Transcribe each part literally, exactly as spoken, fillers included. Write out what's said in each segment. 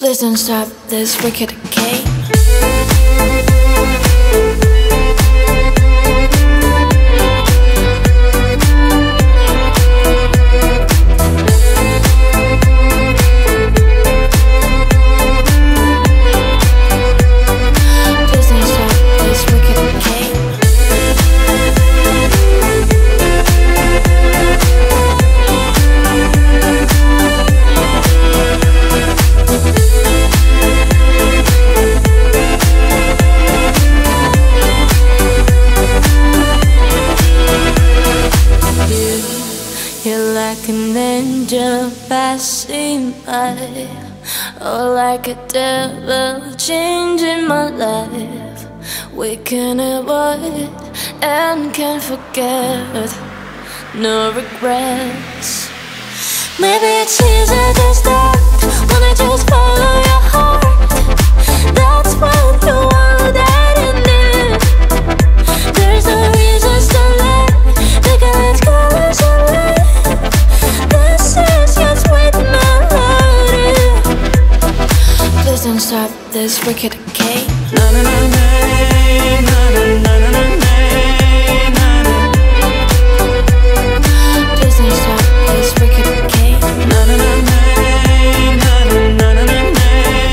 Please don't stop this wicked game. You're like an angel passing by, or like a devil changing my life. We can avoid and can't forget, no regrets. Maybe it's easier to start when I just follow your heart. That's what you want that you need. There's no reason to let the colors colors away. This is your sweet melody. Please don't stop this wicked game. Na na na na na na na na na. Please don't stop this wicked game. Na na na na na na na na na.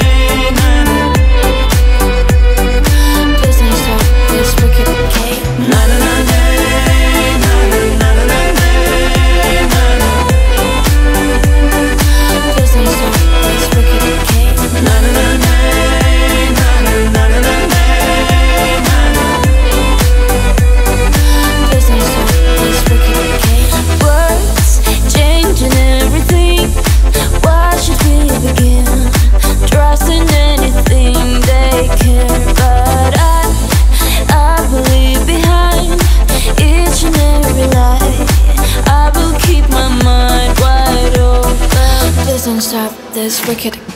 Please don't stop this wicked game. Na na na na na na na na na. Please don't stop this wicked game. Na na na na na na na na na. Please don't stop this wicked game. Words changing everything. Why should we begin trusting anything they care? But I, I believe behind each and every lie. I will keep my mind wide open. Please don't stop this wicked